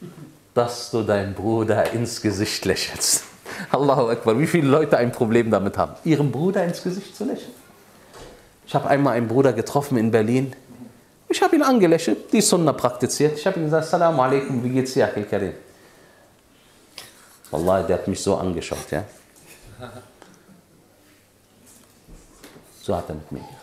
dass du deinem Bruder ins Gesicht lächelst. Allahu Akbar, wie viele Leute ein Problem damit haben, ihrem Bruder ins Gesicht zu lächeln. Ich habe einmal einen Bruder getroffen in Berlin. Ich habe ihn angelächelt, die Sunna praktiziert. Ich habe ihm gesagt, Assalamu alaikum, wie geht's dir, Akhil Karim? Wallahi, der hat mich so angeschaut, ja. So hat er mit mir gemacht.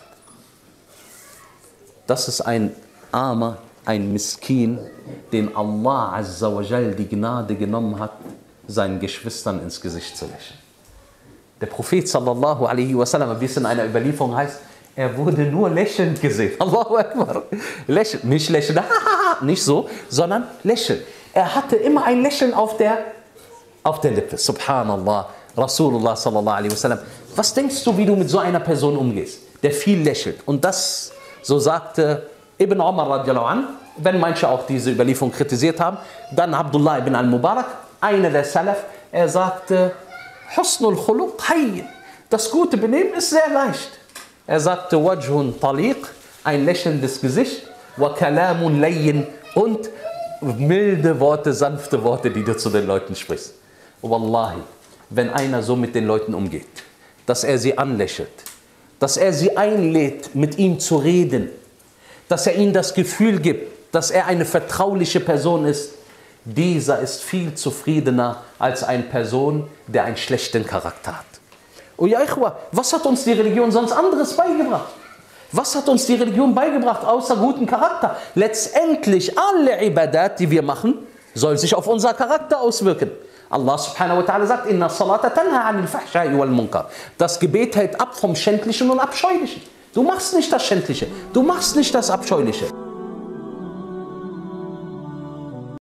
Das ist ein Armer, ein Miskin, dem Allah Azza wa Jal die Gnade genommen hat, seinen Geschwistern ins Gesicht zu lächeln. Der Prophet sallallahu alaihi wasallam, wie es in einer Überlieferung heißt, er wurde nur lächelnd gesehen. Allahu Akbar. Lächeln, nicht lächeln, nicht so, sondern lächeln. Er hatte immer ein Lächeln auf der Lippe. Subhanallah, Rasulullah sallallahu alaihi wasallam. Was denkst du, wie du mit so einer Person umgehst, der viel lächelt? Und das, so sagte Ibn Umar radiallahu an, wenn manche auch diese Überlieferung kritisiert haben, dann Abdullah ibn al-Mubarak, einer der Salaf, er sagte, Husnul Khuluq hayyin. Das gute Benehmen ist sehr leicht. Er sagte, Wajhun taliq, ein lächelndes Gesicht, wa kalamun layyin, und milde Worte, sanfte Worte, die du zu den Leuten sprichst. Wallahi, wenn einer so mit den Leuten umgeht, dass er sie anlächelt, dass er sie einlädt, mit ihm zu reden, dass er ihnen das Gefühl gibt, dass er eine vertrauliche Person ist, dieser ist viel zufriedener als eine Person, der einen schlechten Charakter hat. Oh ja, Ikhwa, was hat uns die Religion sonst anderes beigebracht? Was hat uns die Religion beigebracht, außer guten Charakter? Letztendlich, alle Ibadat, die wir machen, soll sich auf unser Charakter auswirken. Allah subhanahu wa ta'ala sagt, Inna salata tanha anil fahsha'i wal munkar. Das Gebet hält ab vom Schändlichen und Abscheulichen. Du machst nicht das Schändliche, du machst nicht das Abscheuliche.